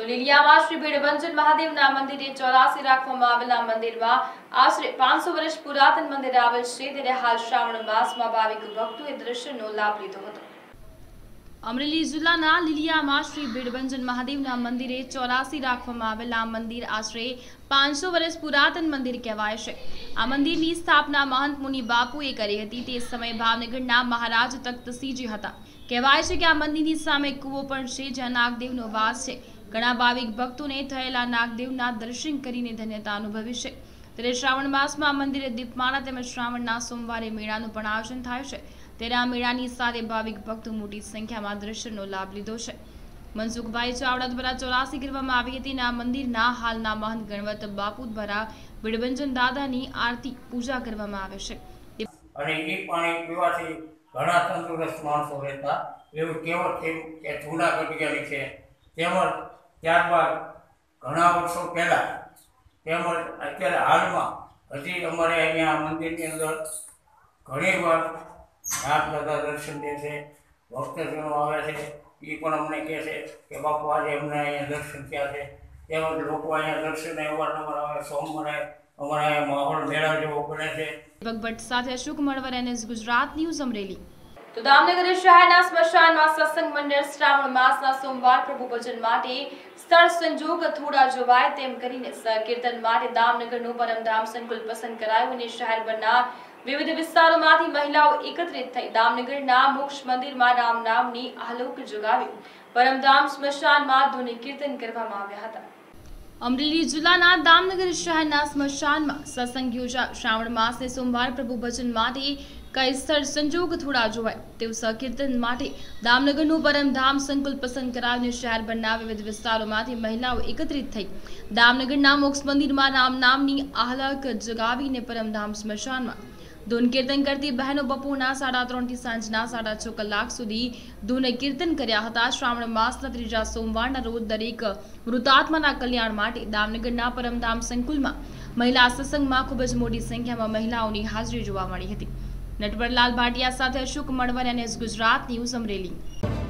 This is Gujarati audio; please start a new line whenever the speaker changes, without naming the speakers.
તો લીલિયામાં શ્રી ભીડભંજન મહાદેવના મંદિરે 84 રાખવામાં આવેલા મંદિરમાં આશરે 500 વર્ષ પુરાતન મંદિર આવેલ છે, ત્યારે હાલ શ્રાવણ માસમાં ભાવિક ભક્તોએ દર્શનનો લાભ લીધો હતો। અમરેલી જિલ્લાના લીલિયામાં શ્રી ભીડભંજન મહાદેવના મંદિરે 84 રાખવામાં આવેલા મંદિર આશરે 500 વર્ષ પુરાતન મંદિર કહેવાય છે। આ મંદિરની સ્થાપના મહંત મુનિ બાપુએ કરી હતી। તે સમયે ભાવનગરના મહારાજ તખ્તસિંહજી હતા। કહેવાય છે કે આ મંદિરની સામે કૂવો પણ છે, જ્યાં નાગદેવનો વાસ છે। ઘણા ભાવિક ભક્તોને થયેલા નાગદેવના દર્શન કરીને ધન્યતા અનુભવી છે। ત્યારે શ્રાવણ માસમાં આ મંદિરે દીપમાળા તેમજ શ્રાવણના સોમવારે મેળાનું પણ આયોજન થાય છે। ત્યારે આ મેળાની સાથે ભાવિક ભક્તો મોટી સંખ્યામાં દર્શનનો લાભ લીધો છે। મનસુખભાઈ ચાવડા દ્વારા 84 કરવામાં આવી હતી અને આ મંદિરના હાલના મહંત ગણવત બાપુ દ્વારા ભીડભંજન દાદાની આરતી પૂજા કરવામાં આવે છે।
અને એ પાણી પીવાથી ઘણા તંદુરસ્ત માણસો રહેતા એવું કહેવત છે કે જૂના કઢિયાની છે। તેમજ ત્યારબાદ ઘણા વર્ષો પહેલાં તેમજ અત્યારે હાલમાં હજી અમારે અહીંયા મંદિરની અંદર ઘણી વાર નાગ દાદા દર્શન દે છે, ભક્તજનો આવે છે, એ પણ અમને કહે છે કે બાપુ આજે અમને અહીંયા દર્શન થયા છે। તેમજ લોકો અહીંયા દર્શને અવારનવાર આવે। સોમવારે અમારા અહીંયા માહોલ મેળા જેવો બને છે।
ભગવત સાથે અશોક મળવર, NS ગુજરાત ન્યૂઝ, અમરેલી। તો દામનગર શહેરના સ્મશાનમાં સત્સંગ મંડળ શ્રાવણ માસના સોમવાર પ્રભુ ભજન માટે સ્થળ સંજોગ થોડા જોવાય તેમ કરીને કીર્તન માટે દામનગરનું પરમધામ સંકુલ પસંદ કરાયું અને શહેરભરના વિવિધ વિસ્તારોમાંથી મહિલાઓ એકત્રિત થઈ દામનગરના મોક્ષ મંદિરમાં રામ નામની આલોક જગાવી પરમધામ સ્મશાનમાં ધૂન કીર્તન કરવામાં આવ્યા હતા। અમરેલી જિલ્લાના દામનગર શહેરના સ્મશાનમાં સત્સંગ યોજા શ્રાવણ માસને સોમવાર પ્રભુ ભજન માટે કઈ સ્થળ સંજોગ થોડા જોવાય તેવું સકીર્તન માટે દામનગરનું પરમધામ સંકુલ પસંદ કરાવીને શહેરભરના વિવિધ વિસ્તારોમાંથી મહિલાઓ એકત્રિત થઈ દામનગરના મોક્ષ મંદિરમાં રામ નામની આહલાક જગાવીને પરમધામ સ્મશાનમાં ધૂન કીર્તન કરતી બહેનો બપોરના 3:30 થી સાંજના 6:30 કલાક સુધી ધૂન કીર્તન કર્યા હતા। શ્રાવણ માસના ત્રીજા સોમવારના રોજ દરેક મૃતાત્માના કલ્યાણ માટે દામનગરના પરમધામ સંકુલમાં મહિલા સત્સંગમાં ખૂબ જ મોટી સંખ્યામાં મહિલાઓની હાજરી જોવા મળી હતી। નટવરલાલ ભાટિયા સાથે અશોક મળવર, NS ગુજરાત ન્યૂઝ, અમરેલી।